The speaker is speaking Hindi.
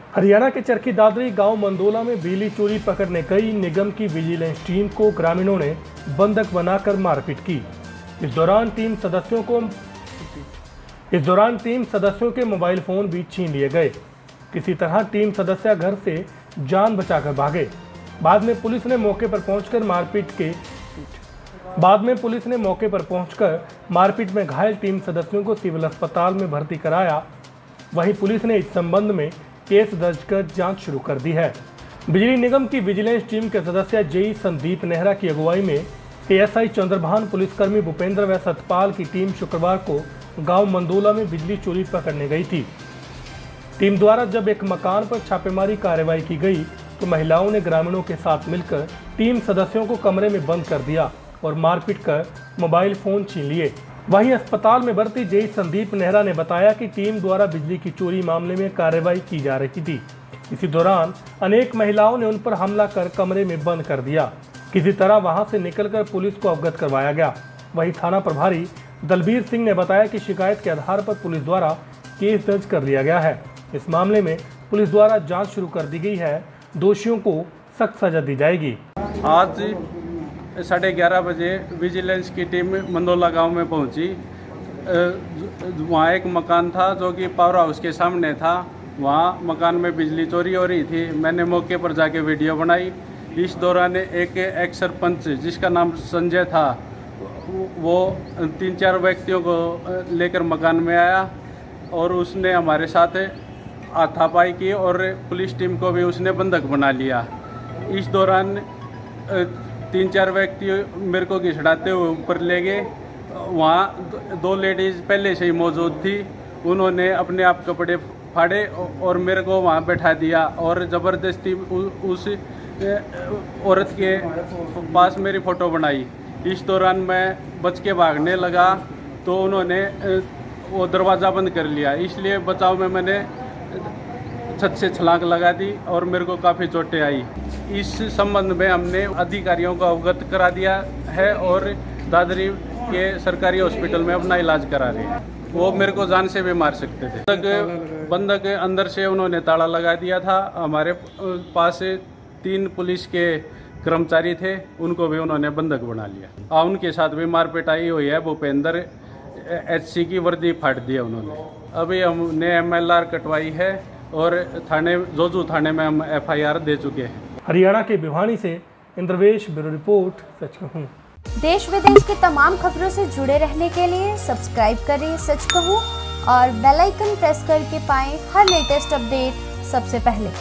हरियाणा के चरखी दादरी गांव मंदोला में बिजली चोरी पकड़ने गई निगम की विजिलेंस टीम को ग्रामीणों ने बंधक बनाकर मारपीट की। इस दौरान टीम सदस्यों के मोबाइल फोन भी छीन लिए गए। किसी तरह टीम सदस्य घर से जान बचाकर भागे। बाद में पुलिस ने मौके पर पहुंचकर मारपीट में घायल टीम सदस्यों को सिविल अस्पताल में भर्ती कराया। वहीं पुलिस ने इस संबंध में केस दर्ज कर जांच शुरू कर दी है। बिजली निगम की विजिलेंस टीम के सदस्य जेई संदीप नेहरा की अगुवाई में एएसआई चंद्रभान, पुलिसकर्मी भूपेंद्र व सतपाल की टीम शुक्रवार को गांव मंदोला में बिजली चोरी पकड़ने गई थी। टीम द्वारा जब एक मकान पर छापेमारी कार्रवाई की गई तो महिलाओं ने ग्रामीणों के साथ मिलकर टीम सदस्यों को कमरे में बंद कर दिया और मारपीट कर मोबाइल फोन छीन लिए। वहीं अस्पताल में भर्ती जेई संदीप नेहरा ने बताया कि टीम द्वारा बिजली की चोरी मामले में कार्रवाई की जा रही थी। इसी दौरान अनेक महिलाओं ने उन पर हमला कर कमरे में बंद कर दिया। किसी तरह वहां से निकलकर पुलिस को अवगत करवाया गया। वहीं थाना प्रभारी दलबीर सिंह ने बताया कि शिकायत के आधार पर पुलिस द्वारा केस दर्ज कर लिया गया है। इस मामले में पुलिस द्वारा जांच शुरू कर दी गई है। दोषियों को सख्त सजा दी जाएगी। आज 11:30 बजे विजिलेंस की टीम मंदोला गांव में पहुंची। वहाँ एक मकान था जो कि पावर हाउस के सामने था। वहाँ मकान में बिजली चोरी हो रही थी। मैंने मौके पर जाके वीडियो बनाई। इस दौरान एक एक्स सरपंच जिसका नाम संजय था, वो 3-4 व्यक्तियों को लेकर मकान में आया और उसने हमारे साथ हाथापाई की और पुलिस टीम को भी उसने बंधक बना लिया। इस दौरान 3-4 व्यक्ति मेरे को घिसड़ाते हुए ऊपर ले गए। वहाँ 2 लेडीज़ पहले से ही मौजूद थी। उन्होंने अपने आप कपड़े फाड़े और मेरे को वहाँ बैठा दिया और ज़बरदस्ती उस औरत के पास मेरी फ़ोटो बनाई। इस दौरान मैं बच के भागने लगा तो उन्होंने वो दरवाज़ा बंद कर लिया। इसलिए बचाव में मैंने छत से छलांग लगा दी और मेरे को काफ़ी चोटें आई। इस संबंध में हमने अधिकारियों को अवगत करा दिया है और दादरी के सरकारी हॉस्पिटल में अपना इलाज करा रहे हैं। वो मेरे को जान से भी मार सकते थे। बंधक अंदर से उन्होंने ताला लगा दिया था। हमारे पास 3 पुलिस के कर्मचारी थे, उनको भी उन्होंने बंधक बना लिया। उनके साथ भी मारपीट आई हुई है। भूपेंद्र HC की वर्दी फाड़ दी है उन्होंने। अभी हमने MLR कटवाई है और जोजू थाने में हम FIR दे चुके हैं। हरियाणा के भिवानी से इंद्रवेश, ब्यूरो रिपोर्ट, सच कहूं। देश विदेश की तमाम खबरों से जुड़े रहने के लिए सब्सक्राइब करें सच कहूं और बेल आइकन प्रेस करके पाएं हर लेटेस्ट अपडेट सबसे पहले।